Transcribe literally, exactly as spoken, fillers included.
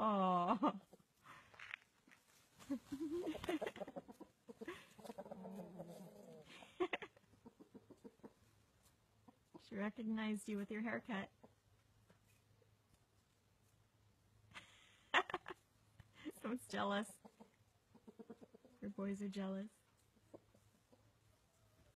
Oh. She recognized you with your haircut. Someone's jealous. Your boys are jealous.